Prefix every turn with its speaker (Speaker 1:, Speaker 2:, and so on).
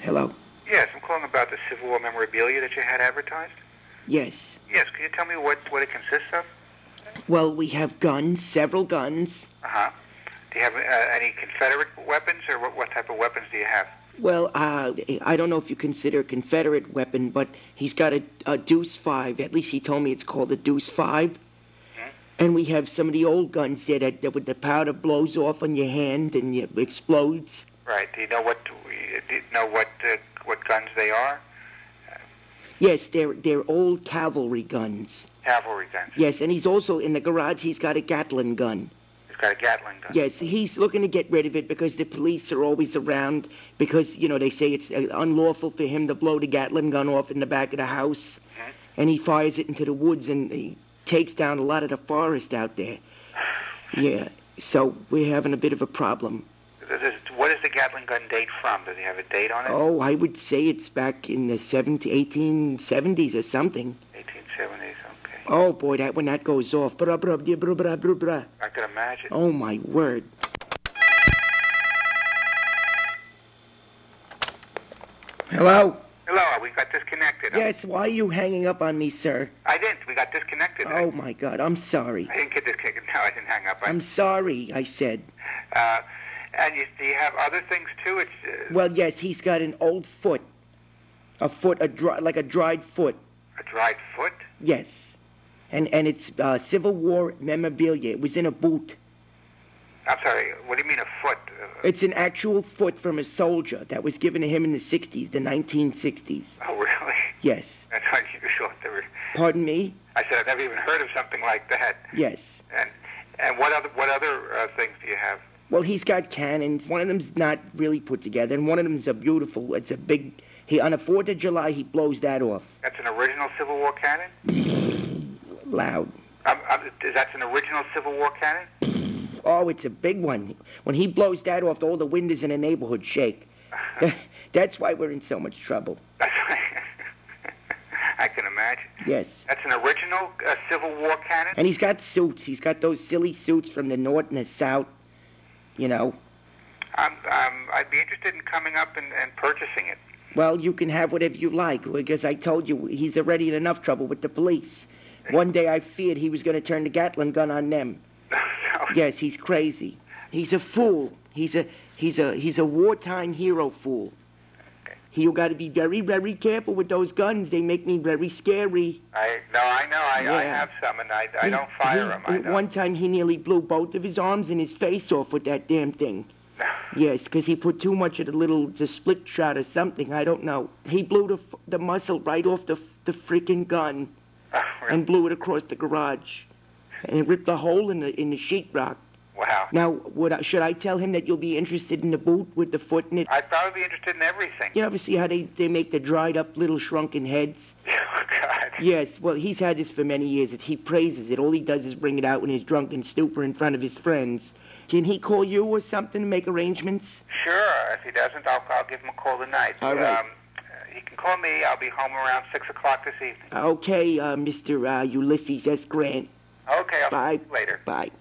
Speaker 1: Hello?
Speaker 2: Yes, I'm calling about the Civil War memorabilia that you had advertised.
Speaker 1: Yes.
Speaker 2: Yes, can you tell me what it consists of?
Speaker 1: Well, we have guns, several guns.
Speaker 2: Uh-huh. Do you have any Confederate weapons, or what type of weapons do you have?
Speaker 1: Well, I don't know if you consider a Confederate weapon, but he's got a Deuce 5. At least he told me it's called a Deuce 5.
Speaker 2: Hmm?
Speaker 1: And we have some of the old guns there that with the powder blows off on your hand and it explodes.
Speaker 2: Right. Do you know what guns they are?
Speaker 1: Yes, they're old cavalry guns.
Speaker 2: Cavalry guns.
Speaker 1: Yes, and he's also in the garage. He's got a Gatling gun.
Speaker 2: He's got a Gatling gun.
Speaker 1: Yes, he's looking to get rid of it because the police are always around because, they say it's unlawful for him to blow the Gatling gun off in the back of the house.
Speaker 2: Hmm?
Speaker 1: And he fires it into the woods and he takes down a lot of the forest out there. Yeah, so we're having a bit of a problem.
Speaker 2: What does the Gatling gun date from? Does he have a date on it?
Speaker 1: Oh, I would say it's back in the 1870s or something.
Speaker 2: 1870s, okay.
Speaker 1: Oh, boy, when that goes off. Blah, blah, blah, blah, blah, blah, blah.
Speaker 2: I can imagine.
Speaker 1: Oh, my word. Hello?
Speaker 2: Hello, we got disconnected.
Speaker 1: Yes, why are you hanging up on me, sir?
Speaker 2: I didn't. We got disconnected.
Speaker 1: Oh, my God, I'm sorry.
Speaker 2: I didn't get disconnected. No, I didn't hang up.
Speaker 1: I'm sorry, I said.
Speaker 2: And do you have other things, too?
Speaker 1: Well, yes, he's got an old foot. Like a dried foot.
Speaker 2: A dried foot?
Speaker 1: Yes. And it's Civil War memorabilia. It was in a boot.
Speaker 2: I'm sorry, what do you mean a foot?
Speaker 1: It's an actual foot from a soldier that was given to him in the 60s, the 1960s.
Speaker 2: Oh, really?
Speaker 1: Yes.
Speaker 2: That's unusual.
Speaker 1: Pardon me?
Speaker 2: I said I've never even heard of something like that.
Speaker 1: Yes.
Speaker 2: And what other things do you have?
Speaker 1: Well, he's got cannons. One of them's not really put together, and one of them's it's a big... on the 4th of July, he blows that off.
Speaker 2: That's an original Civil War cannon?
Speaker 1: Loud.
Speaker 2: That's an original Civil War cannon?
Speaker 1: Oh, it's a big one. When he blows that off, all the windows in the neighborhood shake. That's why we're in so much trouble.
Speaker 2: I can imagine.
Speaker 1: Yes.
Speaker 2: That's an original Civil War cannon?
Speaker 1: And he's got suits. He's got those silly suits from the North and the South,
Speaker 2: I'd be interested in coming up and purchasing it.
Speaker 1: Well, you can have whatever you like, because I told you he's already in enough trouble with the police. One day I feared he was going to turn the Gatling gun on them. Yes, he's crazy. He's a fool. He's a wartime hero fool.
Speaker 2: Okay.
Speaker 1: You got to be very, very careful with those guns. They make me very scary.
Speaker 2: I know. I have some, and I don't fire them.
Speaker 1: One time he nearly blew both of his arms and his face off with that damn thing. Yes, because he put too much of the split shot or something. I don't know. He blew the muzzle right off the freaking gun.
Speaker 2: Oh, really?
Speaker 1: And blew it across the garage. And it ripped a hole in the sheetrock.
Speaker 2: Wow.
Speaker 1: Now, should I tell him that you'll be interested in the boot with the foot in it?
Speaker 2: I'd probably be interested in everything.
Speaker 1: You ever see how they make the dried up little shrunken heads?
Speaker 2: Oh, God.
Speaker 1: Yes, well, he's had this for many years. He praises it. All he does is bring it out when he's drunk and stupor in front of his friends. Can he call you or something to make arrangements?
Speaker 2: Sure. If he doesn't, I'll give him a call tonight.
Speaker 1: All right.
Speaker 2: He can call me. I'll be home around 6 o'clock this evening.
Speaker 1: Okay, Mr. Ulysses S. Grant.
Speaker 2: Okay, I'll
Speaker 1: Bye.
Speaker 2: see you later.
Speaker 1: Bye.